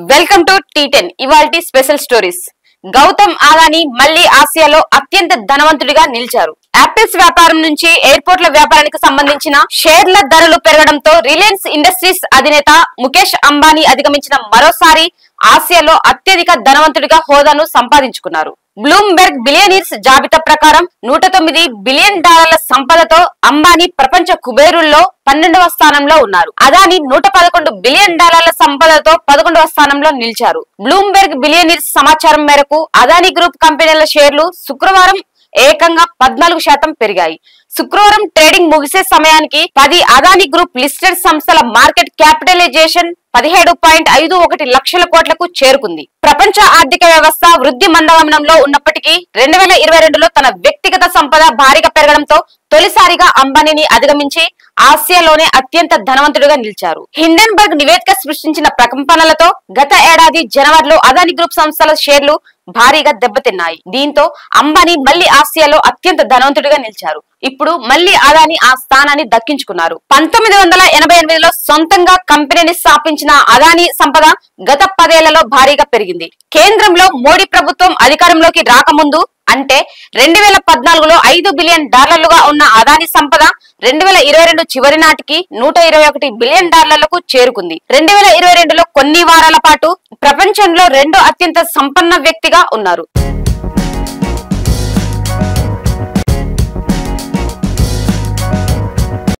Welcome to T10 ఇవాల్టి special stories. Gautam Adani మళ్లీ ఆసియాలో అత్యంత ధనవంతుడిగా నిలిచారు. యాపిల్స్ వ్యాపారం నుంచి ఎయిర్పోర్ట్ల వ్యాపారానికి సంబంధించిన షేర్ల ధరలు పెరగడంతో రిలయన్స్ ఇండస్ట్రీస్ అధినేత ముఖేష్ అంబానీ అధిగమించిన మరోసారి ఆసియాలో అత్యధిక ధనవంతుడిగా హోదాను సంపాదించుకున్నారు. బ్లూంబెర్గ్ బిలియనీర్స్ జాబితా ప్రకారం $109 బిలియన్ సంపదతో అంబానీ ప్రపంచ కుబేరుల్లో 12వ స్థానంలో ఉన్నారు. అదానీ $111 బిలియన్ సంపదతో 11వ స్థానంలో నిలిచారు. బ్లూంబెర్గ్ బిలియనీర్స్ సమాచారం మేరకు అదానీ గ్రూప్ కంపెనీల షేర్లు శుక్రవారం ఏకంగా 14% పెరిగాయి. శుక్రవారం ట్రేడింగ్ ముగిసే సమయానికి 10 అదానీ గ్రూప్ లిస్టెడ్ సంస్థల మార్కెట్ క్యాపిటలైజేషన్ 17.51 లక్షల కోట్లకు చేరుకుంది. ప్రపంచ ఆర్థిక వ్యవస్థ వృద్ధి మందగమనంలో ఉన్నప్పటికీ 2022లో తన వ్యక్తిగత సంపద భారీగా పెరగడంతో తొలిసారిగా అంబానీని అధిగమించి ఆసియాలోనే అత్యంత ధనవంతుడిగా నిలిచారు. హిండెన్బర్గ్ నివేదిక సృష్టించిన ప్రకంపనలతో గత ఏడాది జనవరిలో అదానీ గ్రూప్ సంస్థల షేర్లు భారీగా దెబ్బతిన్నాయి. దీంతో అంబానీ మళ్లీ ఆసియాలో అత్యంత ధనవంతుడిగా నిలిచారు. ఇప్పుడు మళ్లీ అదానీ ఆ స్థానాన్ని దక్కించుకున్నారు. 1988లో సొంతంగా కంపెనీని స్థాపించిన అదానీ సంపద గత 10 ఏళ్లలో భారీగా పెరిగింది. కేంద్రంలో మోడీ ప్రభుత్వం అధికారంలోకి రాకముందు అంటే 2014లో $5 బిలియన్ ఉన్న అదానీ సంపద 2022 చివరి నాటికి $121 బిలియన్ చేరుకుంది. 2022లో కొన్ని వారాల పాటు ప్రపంచంలో 2వ అత్యంత సంపన్న వ్యక్తిగా ఉన్నారు.